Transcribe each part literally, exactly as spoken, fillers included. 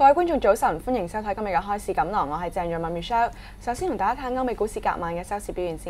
位觀眾早晨，歡迎收睇今日嘅開市錦囊，我係鄭若敏 Michelle。首先同大家睇下歐美股市隔晚嘅收市表現先。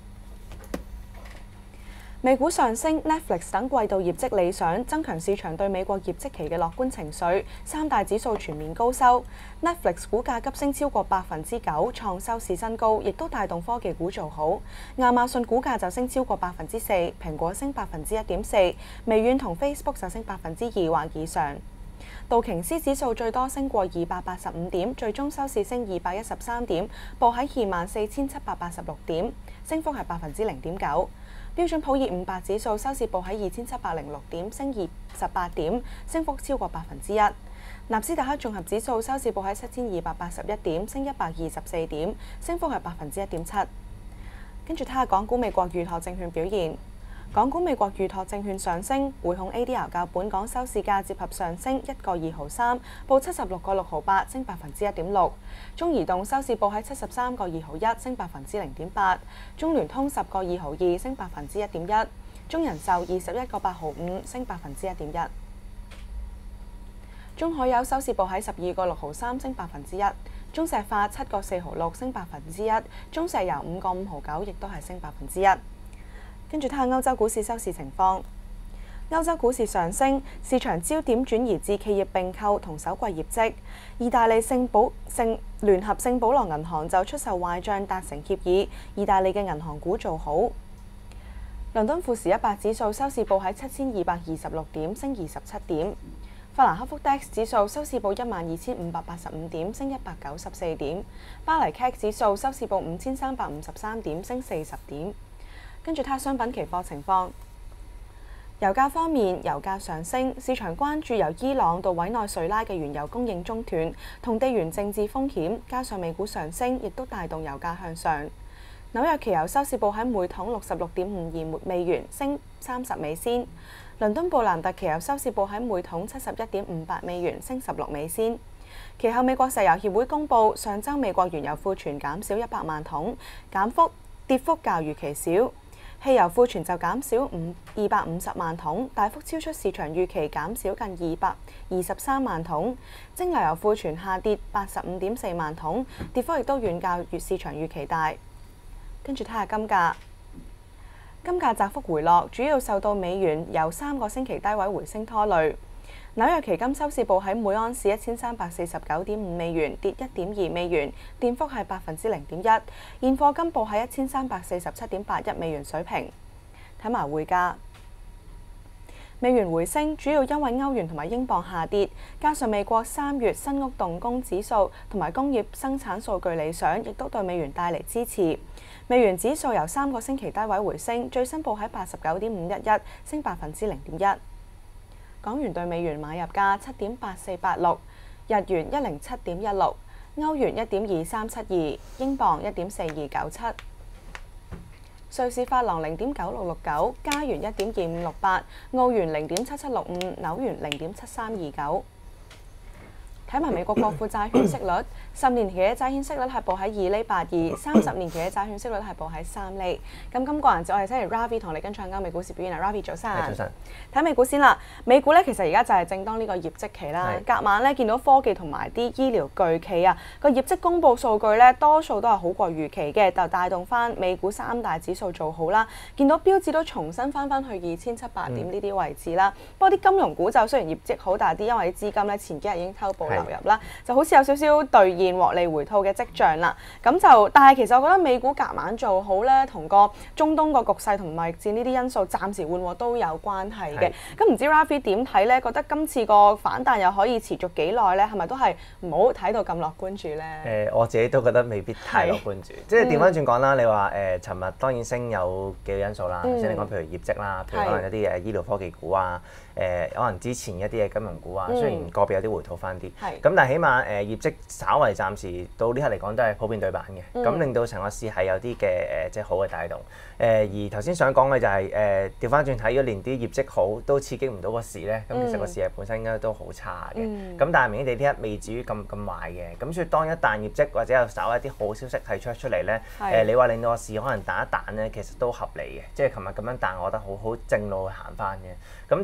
美股上升 ，Netflix 等季度業績理想，增強市場對美國業績期嘅樂觀情緒。三大指數全面高收 ，Netflix 股價急升超過百分之九，創收市新高，亦都帶動科技股做好。亞馬遜股價就升超過百分之四，蘋果升百分之一點四，微軟同 Facebook 就升百分之二或以上。道瓊斯指數最多升過二百八十五點，最終收市升二百一十三點，報喺二萬四千七百八十六點，升幅係百分之零點九。標準普爾五百指數收市報喺二千七百零六點，升二十八點，升幅超過百分之一。納斯達克綜合指數收市報喺七千二百八十一點，升一百二十四點，升幅係百分之一點七。跟住睇下港股美國預託證券表現。港股美國預託證券上升，匯控 A D R 較本港收市價折合上升一個二毫三，報七十六個六毫八，升百分之一點六。中移動收市報喺七十三個二毫一，升百分之零點八。中聯通十個二毫二，升百分之一點一。中人壽二十一個八毫五，升百分之一點一。中海油收市報喺十二個六毫三，升百分之一。中石化七個四毫六，升百分之一。中石油五個五毫九，亦都係升百分之一。跟住睇下歐洲股市收市情況。歐洲股市上升，市場焦點轉移至企業併購同首季業績。意大利聖保聖聯合聖保羅銀行就出售壞帳達成協議，意大利嘅銀行股做好。倫敦富時一百指數收市報喺七千二百二十六點，升二十七點。法蘭克福 D A X 指數收市報一萬二千五百八十五點，升一百九十四點。巴黎 C A C 指數收市報五千三百五十三點，升四十點。跟住睇下商品期貨情況。油價方面，油價上升，市場關注由伊朗到委內瑞拉嘅原油供應中斷，同地緣政治風險，加上美股上升，亦都帶動油價向上。紐約期油收市報喺每桶六十六點五二美元，升三十美仙。倫敦布蘭特期油收市報喺每桶七十一點五八美元，升十六美仙。其後美國石油協會公佈，上週美國原油庫存減少一百萬桶，減幅跌幅較預期少。汽油庫存就減少五二百五十萬桶，大幅超出市場預期，減少近二百二十三萬桶。蒸馏油庫存下跌八十五點四萬桶，跌幅亦都遠較越市場預期大。跟住睇下金價，金價窄幅回落，主要受到美元由三個星期低位回升拖累。紐約期金收市報喺每盎司一千三百四十九點五美元，跌一點二美元，跌幅係百分之零點一。現貨金報喺一千三百四十七點八一美元水平。睇埋匯價，美元回升，主要因為歐元同埋英鎊下跌，加上美國三月新屋動工指數同埋工業生產數據理想，亦都對美元帶嚟支持。美元指數由三個星期低位回升，最新報喺八十九點五一一，升百分之零點一。港元對美元買入價七點八四八六，日元一零七點一六，歐元一點二三七二，英鎊一點四二九七，瑞士法郎零點九六六九，加元一點二五六八，澳元零點七七六五，紐元零點七三二九。睇埋美國國庫債券息率，十年期嘅債券息率係報喺二厘八二，三十年期嘅債券息率係報喺三厘。咁今個環節我哋請嚟 Ravi 同你跟進歐美股市表現啊 ，Ravi 早晨。 早晨。 睇美股先啦，美股咧其實而家就係正當呢個業績期啦。隔晚咧見到科技同埋啲醫療巨企啊個業績公佈數據咧，多數都係好過預期嘅，就帶動翻美股三大指數做好啦。見到標指都重新翻翻去二千七百點呢啲位置啦。嗯、不過啲金融股就雖然業績好，但係啲因為啲資金咧前幾日已經偷步流入啦，就好似有少少兌現獲利回吐嘅跡象啦。咁就，但係其實我覺得美股隔晚做好咧，同個中東個局勢同貿易戰呢啲因素暫時緩和都有關係嘅。咁唔知 Ravi 點睇咧？覺得今次個反彈又可以持續幾耐咧？係咪都係唔好睇到咁樂觀住咧？誒、 呃，我自己都覺得未必太樂觀住。即係調翻轉講啦，你話誒，尋、呃、日當然升有幾個因素啦。頭先、嗯、你講譬如業績啦，譬如可能一啲誒醫療科技股啊。誒、呃、可能之前一啲嘅金融股啊，雖然個別有啲回吐翻啲，咁、嗯、但係起碼誒、呃、業績稍為暫時到呢刻嚟講都係普遍對版嘅，咁、嗯、令到成個市係有啲嘅誒即係好嘅帶動。誒、呃、而頭先想講嘅就係誒調翻轉睇，如果連啲業績好都刺激唔到個市咧，咁、嗯、其實個市係本身應該都好差嘅。咁、嗯、但係明顯地呢刻未至於咁咁壞嘅，咁所以當一旦業績或者有稍一啲好消息提出出嚟咧，誒、呃、你話令到個市可能彈一彈咧，其實都合理嘅。即係琴日咁樣彈，我覺得好好正路去行翻嘅。咁但係真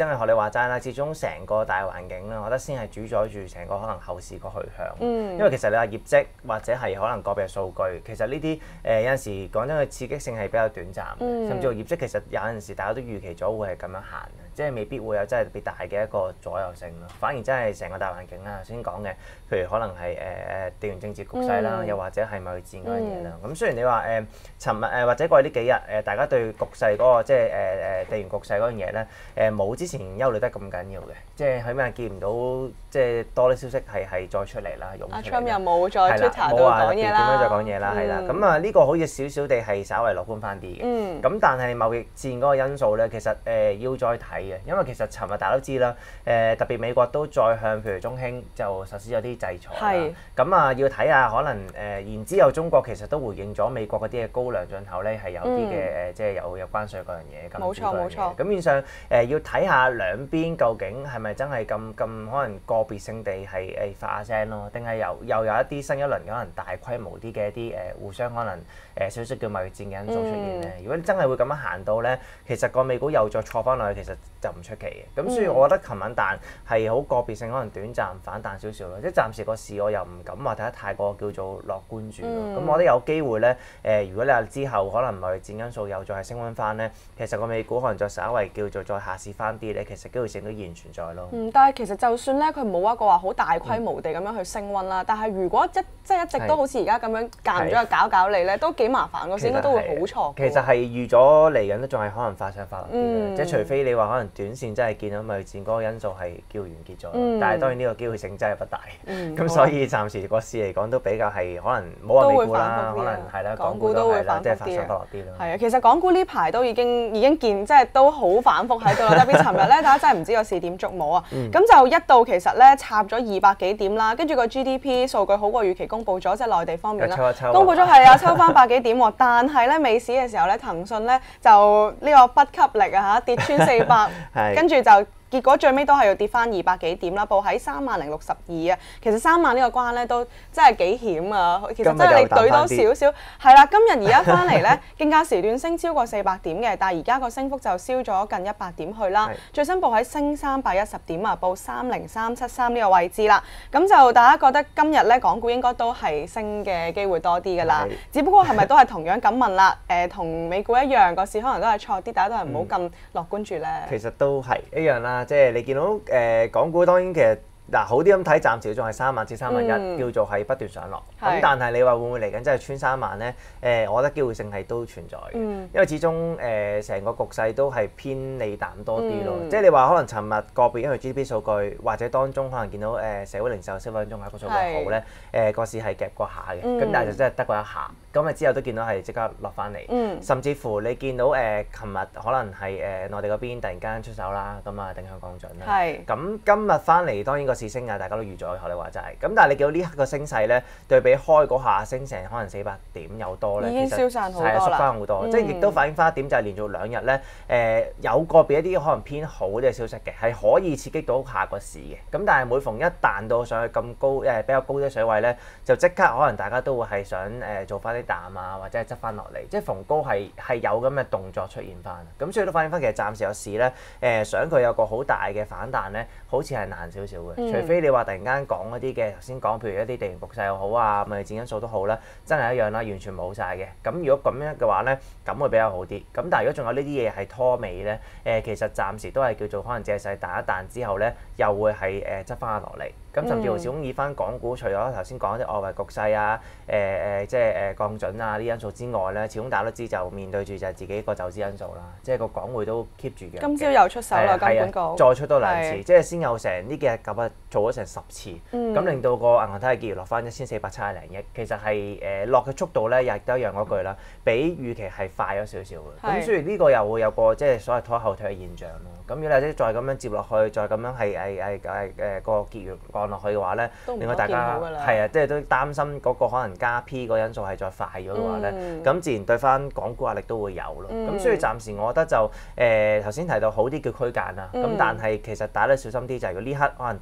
真係學你話齋啦，始終成個大環境啦，我覺得先係主宰住成個可能後市個去向。嗯、因為其實你話業績或者係可能個別數據，其實呢啲誒有陣時講真，佢刺激性係比較短暫，嗯、甚至乎業績其實有陣時大家都預期咗會係咁樣行。即係未必會有真係特別大嘅一個左右性咯，反而真係成個大環境啦，頭先講嘅，譬如可能係誒誒地緣政治局勢啦，嗯、又或者係貿易戰嗰樣嘢啦。咁、嗯、雖然你話誒，尋日誒或者過去呢幾日誒，大家對局勢嗰、嗰個即係誒誒地緣局勢嗰樣嘢咧，誒冇之前憂慮得咁緊要嘅，即係起碼見唔到即係多啲消息係係再出嚟啦，湧出嚟。阿 Trump 又冇再 Twitter 度講嘢啦， 點樣再講嘢啦？係啦，咁啊呢個好似少少地係稍為樂觀翻啲嘅。咁、嗯、但係貿易戰嗰個因素咧，其實誒、呃、要再睇嘅，因為其實尋日大家都知啦，誒、呃、特別美國都再向譬如中興就實施咗啲制裁啦。咁啊是要睇下可能誒、呃，然之後中國其實都回應咗美國嗰啲嘅高粱進口咧係有啲嘅誒，即係有有關稅嗰樣嘢。冇錯冇錯。咁變相誒要睇下兩邊究竟係咪真係咁咁可能個別性地係誒發下聲咯，定係又又有一啲新一輪可能大規模啲嘅一啲誒互相可能誒少少叫貿易戰嘅因素出現咧。嗯、如果真係會咁樣行到咧，其實個美股又再挫翻落去，其實就唔出奇嘅。咁所以我覺得琴晚彈係好個別性，可能短暫反彈少少咯。即係暫時個市我又唔敢話睇得太過叫做樂觀住咯。咁、嗯、我覺得有機會咧，誒、呃、如果你話之後可能貿易戰因素又再係升溫翻咧，其實個美股可能再稍微叫做再下試翻啲咧，其實機會性都依然存在咯。嗯， 但係其實就算咧佢冇一個話好大規模地咁樣去升溫啦，嗯、但係如果一即係一直都好似而家咁樣間唔中去搞搞你咧，是都幾麻煩個市應該都會好錯。 其實係預咗嚟緊都仲係可能發上發落啲嘅，即係、嗯、除非你話可能短線真係見到貿易戰嗰個因素係叫完結咗，嗯、但係當然呢個機會性真係不大。咁、嗯、所以暫時個市嚟講都比較係可能冇話美股啦，可能係啦，港股都係啦，即係發上發落啲咯。係啊， 其實港股呢排都已經已經見即係都好反覆喺度啦。特別尋日咧，大家真係唔知個市點捉摸啊。咁、嗯、就一度其實咧插咗二百幾點啦，跟住個 G D P 數據好過預期公佈咗，即係內地方面啦， 抽一抽公佈咗係啊，抽翻百幾點喎。但係咧尾市嘅時候咧，騰訊咧就呢個不給力啊嚇，跌穿四百，跟住就。結果最尾都係要跌翻二百幾點啦，報喺三萬零六十二啊。其實三萬呢個關咧都真係幾險啊。其實真係你懟多少少，係啦。今日而家翻嚟咧，競價時段升超過四百點嘅，但係而家個升幅就燒咗近一百點去啦。是最新報喺升三百一十點啊，報三零三七三呢個位置啦。咁就大家覺得今日咧港股應該都係升嘅機會多啲㗎啦。是只不過係咪都係同樣咁問啦？誒、呃，同美股一樣，個市可能都係錯啲，大家都係唔好咁樂觀住咧、嗯。 其實都係一樣啦。即係你見到誒、呃、港股當然其實嗱、啊、好啲咁睇，暫時仲係三萬至三萬一，叫做係不斷上落。咁是但係你話會唔會嚟緊真係穿三萬咧？誒、呃，我覺得機會性係都存在嘅，嗯、因為始終誒成、呃、個局勢都係偏利淡多啲咯。嗯、即係你話可能尋日個別因為 G D P 數據，或者當中可能見到誒、呃、社會零售消費品綜合個數據好咧，誒個市係夾過下嘅，咁、嗯、但係就真係得過一下。咁啊之後都見到係即刻落翻嚟，嗯、甚至乎你見到誒，琴、呃、日可能係誒、呃、內地嗰邊突然間出手啦，咁啊定向降準啦。係是。咁今日翻嚟當然個市升啊，大家都預咗，學你話齋。咁但係你見到呢刻個升勢咧，對比開嗰下升成可能四百點有多咧， 已經消散好多啦。 係啊，縮翻好多，嗯、即係亦都反映翻一點就係連續兩日咧，誒、呃、有個別一啲可能偏好啲嘅消息嘅，係可以刺激到下個市嘅。咁但係每逢一彈到上去咁高誒、呃、比較高啲水位咧，就即刻可能大家都會係想誒、呃、做翻啲淡啊，或者係執翻落嚟，即係逢高係係有咁嘅動作出現翻。咁所以都反映翻其實暫時有市咧，誒、呃、想佢有個好大嘅反彈咧，好似係難少少嘅。嗯、除非你話突然間講一啲嘅頭先講，譬如一啲地緣局勢又好啊，貿易戰因素都好啦，真係一樣啦，完全冇晒嘅。咁如果咁樣嘅話咧，咁會比較好啲。咁但係如果仲有呢啲嘢係拖尾咧，誒、呃、其實暫時都係叫做可能借勢彈一彈之後咧，又會係誒執翻落嚟。咁甚至乎小公以翻港股，除咗頭先講啲外圍局勢啊，誒、呃、誒即係誒降準啊啲因素之外咧，始終大家都知就面對住就係自己個走資因素啦，即係個港匯都 keep 住嘅。 今朝又出手啦，金管局再出多兩次，是即係先有成呢幾日咁啊，做咗成十次，咁、嗯、令到個銀行體系結餘落翻一千四百七十零億，其實係誒落嘅速度咧，亦都一樣嗰句啦，比預期係快咗少少嘅。咁是所以呢個又會有個即係所謂拖後腿嘅現象咯。咁如果或者再咁樣接落去，再咁樣係係係係誒個結餘降落去嘅話咧，令到大家係啊，即係都擔心嗰個可能加 P 個因素係再快咗嘅話咧，咁、嗯、自然對翻港股壓力都會有咯。咁、嗯、所以暫時我覺得就誒頭先提到好啲叫區間啦，咁、嗯、但係其實大家都小心啲，就係如果呢刻可能彈都好，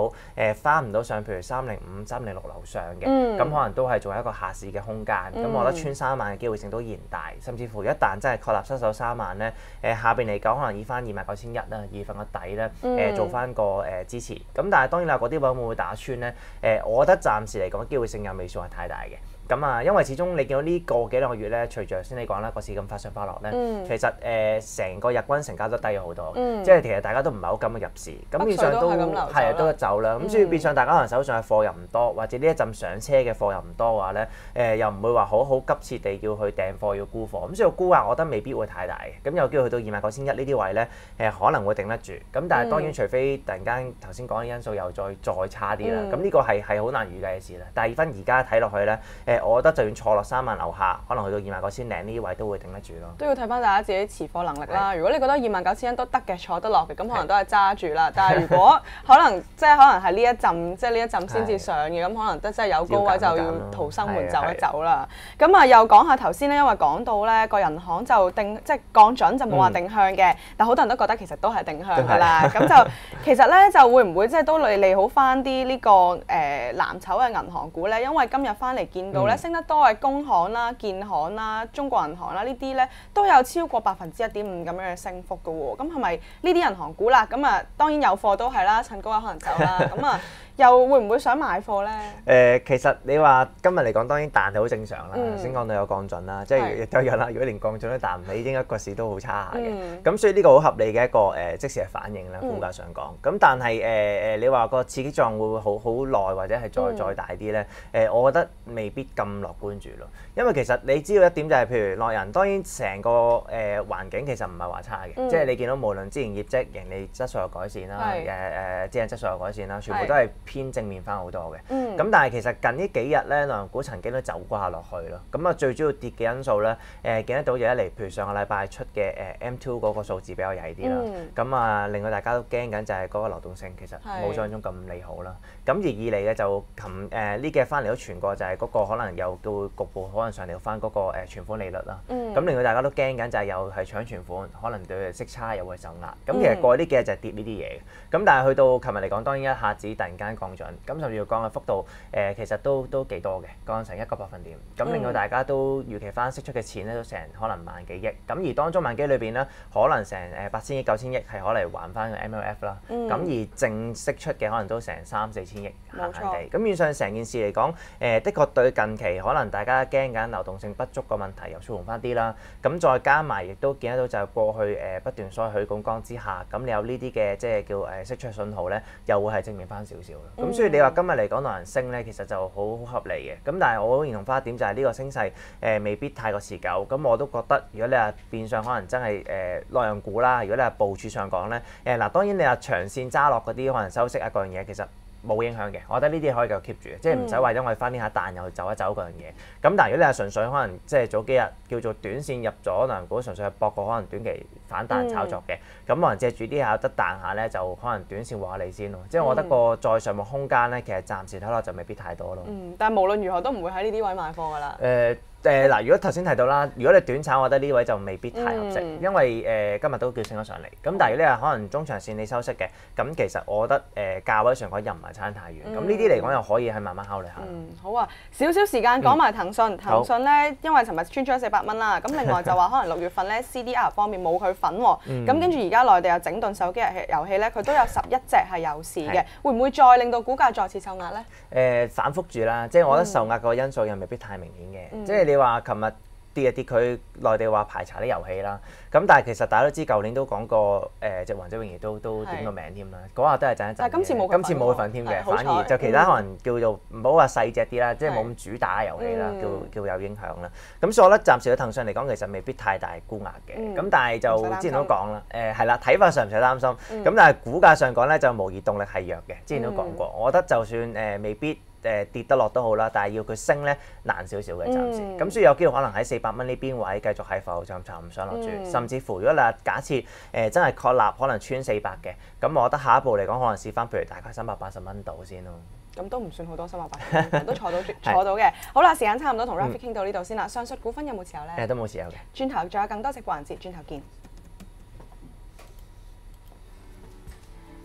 到誒翻唔到上，譬如三零五、三零六樓上嘅，咁、 嗯、 可能都係仲有一個下市嘅空間。咁、嗯、我覺得穿三萬嘅機會性都依然大，甚至乎一旦真係確立失守三萬咧，誒、呃、下邊嚟講可能以翻二萬九千一啦，二月份個底咧誒、呃、做翻個誒、呃、支持。咁但係當然啦，嗰啲位會唔會打穿咧？誒、呃，我覺得暫時嚟講機會性又未算係太大嘅。咁啊，因為始終你見到呢個幾兩個月咧，隨著先你講啦，個市咁發上發落咧，嗯、其實誒成、呃、個日均成交都低咗好多，嗯、即係其實大家都唔係好敢入市，咁變相都係啊都走啦。咁、嗯、所以變相大家可能手上嘅貨又唔多，或者呢一陣上車嘅貨又唔多嘅話咧，誒、呃、又唔會話好好急切地要去訂貨要沽貨，咁所以沽壓我覺得未必會太大嘅。咁有機會去到二萬九千一呢啲位咧，誒、呃、可能會頂得住。咁但係當然除非突然間頭先講嘅因素又再再差啲啦，咁呢、嗯、個係係好難預計嘅事啦。但係翻而家睇落去咧，誒、呃、我覺得就算坐落三萬樓下，可能去到二萬九千零呢啲位都會頂得住咯。都要睇翻大家自己持貨能力啦。是如果你覺得二萬九千一都得嘅，坐得落嘅，咁可能都係揸住啦。是但係如果可能即係可能係呢一陣，即係呢一陣先至上嘅，咁是可能都真係有高位就要逃生門走一走啦。咁啊，又講下頭先咧，因為講到咧個人行就定即係降準就冇話定向嘅，嗯、但好多人都覺得其實都係定向㗎啦。咁就其實咧就會唔會即係都利利好翻啲呢個誒、呃、藍籌嘅銀行股咧？因為今日翻嚟見到咧、嗯、升得多嘅工行啦、建行啦、中國銀行啦，呢啲咧都有超過百分之一點五咁樣嘅升幅㗎喎。咁係咪呢啲銀行股啦？咁啊當然有貨都係啦，趁高位可能走啦。咁啊又會唔會想買貨咧？誒、 呃，其實你話今日嚟講當然彈係好正常啦。先講、嗯、到有降準啦，即係亦都有啦。如果連降準都彈唔起，應該個市都好差下嘅。咁、嗯、所以呢個好合理嘅一個誒、呃、即時嘅反應啦，股價上講。咁、嗯、但係誒誒，你話個刺激作用會唔會好好耐或者係再、嗯、再大啲咧？誒、呃，我覺得未必咁樂觀住咯。因為其實你知道一點就係、是，譬如內人當然成個誒、呃、環境其實唔係話差嘅，嗯、即係你見到無論之前業績、盈利質素有改善啦，誒誒資產質素有改善啦，全部都係偏正面翻好多嘅。咁、嗯、但係其實近呢幾日咧，內人股曾經都走掛落去咯。咁啊最主要跌嘅因素咧，誒、呃、見得到就一嚟，譬如上個禮拜出嘅誒 M 二嗰個數字比較曳啲啦。咁啊、嗯、令到大家都驚緊就係嗰個流動性其實冇想像中咁利好啦。咁而二嚟嘅就琴誒呢幾日翻嚟都傳過就係嗰個可能有機會局部可能上調翻嗰個誒存款利率啦。咁、嗯、令到大家都驚緊就係又係搶存款，可能對息差又會受壓。咁、嗯、其實過去呢幾日就係跌呢啲嘢嘅。咁但係去到琴日嚟講，當然一下子突然間降準，咁甚至要降嘅幅度誒、呃、其實都都幾多嘅，降成一個百分點。咁令到大家都預期翻釋出嘅錢咧都成可能萬幾億。咁而當中萬幾裏邊咧，可能成誒八千億、九千億係可嚟還翻個 M L F 啦。咁、嗯、而淨釋出嘅可能都成三四千億閒閒地。咁變相成件事嚟講，誒、呃、的確對近期可能大家驚緊流動性不足個問題又舒緩翻啲啦。咁再加埋亦都見得到就係過去誒、呃、不斷所謂去槓桿之下，咁你有呢啲嘅即係叫誒釋出信號咧，又會係正面翻少少咯。咁、嗯、所以你話今日嚟講內人升咧，其實就好好合理嘅。咁但係我好認同翻一點就係呢個升勢誒、呃、未必太過持久。咁我都覺得如果你話變相可能真係誒內人股啦，如果你話部署上講咧，誒、呃、嗱當然你話長線揸落嗰啲可能收息啊嗰樣嘢其實冇影響嘅，我覺得呢啲可以繼續 keep 住嘅，即係唔使話因為翻呢下彈又去走一走嗰樣嘢。咁但係如果你係純粹可能即係早幾日叫做短線入咗內人股，純粹係博個可能短期反彈炒作嘅，咁、嗯、可能借住呢下有得彈下咧，就可能短線話你先咯。即係我覺得個再上望空間咧，其實暫時睇落就未必太多咯。 嗯，但係無論如何都唔會喺呢啲位買貨㗎啦。誒、 呃。誒嗱、呃，如果頭先提到啦，如果你短炒，我覺得呢位就未必太合適，嗯、因為誒、呃、今日都叫升咗上嚟。咁但係如果你話可能中長線你收息嘅，咁其實我覺得誒、呃、價位上講又唔係差太遠。咁呢啲嚟講又可以係慢慢考慮下。嗯， 好啊，少少時間講埋騰訊。嗯、騰訊咧，因為尋日穿咗四百蚊啦，咁另外就話可能六月份咧 C D R 方面冇佢份喎。咁跟住而家內地有整頓手機遊戲咧，佢都有十一隻係有事嘅，嗯、會唔會再令到股價再次受壓咧？誒、 呃，反覆住啦，即係我覺得受壓個因素又未必太明顯嘅，嗯、即係你話琴日跌一跌，佢內地話排查啲遊戲啦，咁但係其實大家都知舊年都講過誒，隻王者榮耀都都點個名添啦，嗰下都係震一震嘅。但係今次冇今次冇佢份添嘅，反而就其他可能叫做唔好話細隻啲啦，即係冇咁主打遊戲啦，叫叫有影響啦。咁所以我覺得暫時嘅騰訊嚟講，其實未必太大沽壓嘅。咁但係就之前都講啦，誒係啦，睇法上唔使擔心。咁但係股價上講咧，就無疑動力係弱嘅。之前都講過，我覺得就算誒未必誒跌得落都好啦，但係要佢升咧難少少嘅暫時。咁所以有機會可能喺四百蚊呢邊位繼續喺浮沉沉唔上落住，甚至乎如果你話假設誒真係確立可能穿四百嘅，咁我覺得下一步嚟講可能試翻譬如大概三百八十蚊度先咯。 咁都唔算好多，三百八十蚊都坐到坐到嘅。好啦，時間差唔多，同 Rafi 傾到呢度先啦。上述股份有冇持有咧？ 誒都冇持有嘅。 轉頭仲有更多直播環節，轉頭見。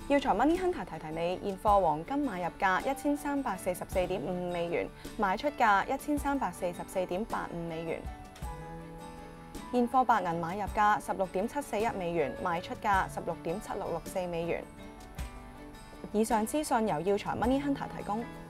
耀才 Money Hunter 提提你，現貨黃金買入價一千三百四十四點五五美元，賣出價一千三百四十四點八五美元。現貨白銀買入價十六點七四一美元，賣出價十六點七六六四美元。以上資訊由耀才 Money Hunter 提供。